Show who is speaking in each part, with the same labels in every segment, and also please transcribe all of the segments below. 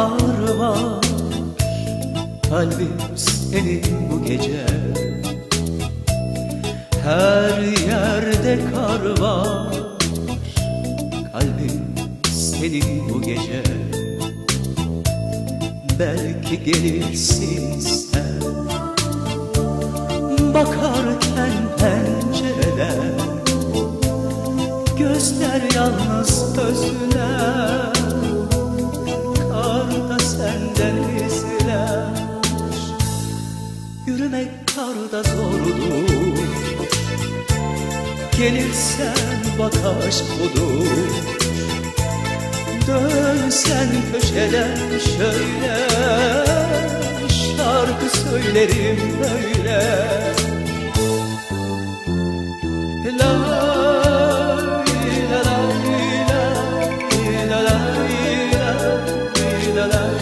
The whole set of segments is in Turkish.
Speaker 1: kar var. Kalbim senin bu gece. Her yerde kar var. Kalbim senin bu gece. Belki gelirsin sen. Bakarken pencereden gözler yalnız özüne. Karda senden izler. Yürümek karda zordur. Gelirsen bak aşk budur. Dönsen köşeden şöyle, şarkı söylerim böyle. La la la la la la la la la.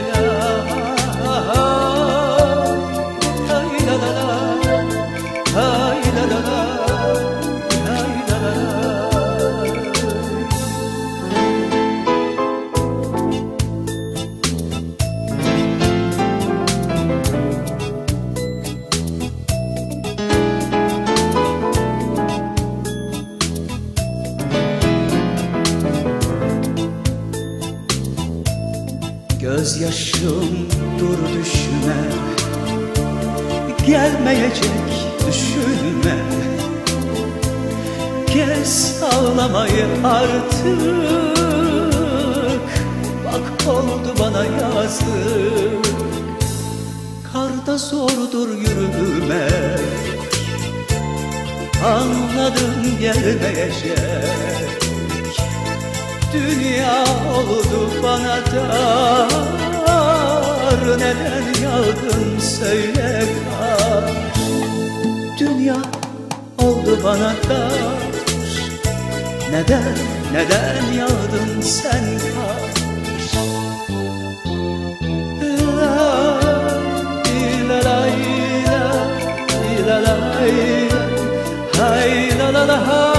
Speaker 1: Gözyaşım dur düşme, gelmeyecek düşünme. Kes ağlamayı artık, bak oldu bana yazık. Karda zordur yürümek, anladım gelmeyecek. Dünya oldu bana dar, neden yağdın söyle kar. Dünya oldu bana dar, neden yağdın sen kar. La la la la la la la la la la.